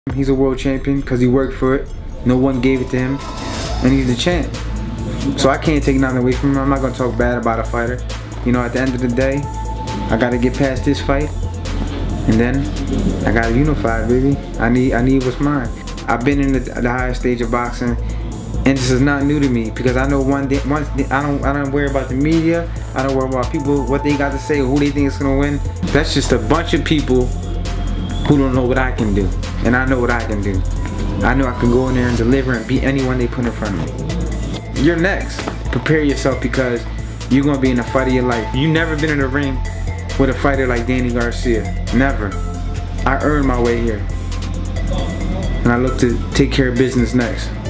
He's a world champion because he worked for it. No one gave it to him, and he's the champ. So I can't take nothing away from him. I'm not gonna talk bad about a fighter. You know, at the end of the day, I gotta get past this fight, and then I gotta unify, baby. I need what's mine. I've been in the highest stage of boxing, and this is not new to me because I know once I don't worry about the media. I don't worry about people, what they got to say, or who they think is gonna win. That's just a bunch of people who don't know what I can do, and I know what I can do. I know I can go in there and deliver and beat anyone they put in front of me. You're next. Prepare yourself because you're gonna be in a fight of your life. You've never been in a ring with a fighter like Danny Garcia. Never. I earned my way here, and I look to take care of business next.